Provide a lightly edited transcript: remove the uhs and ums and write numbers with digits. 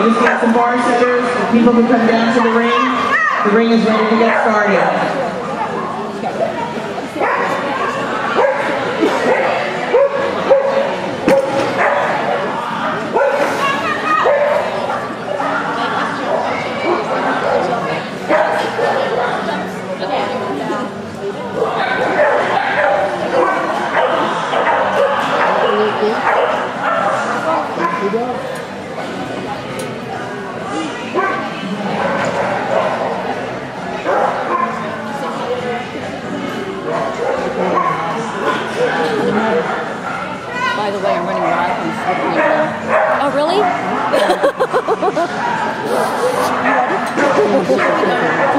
just get some bar setters so people can come down to the ring. The ring is ready to get started. By the way, I'm running marathons right now. Oh, really? You ready?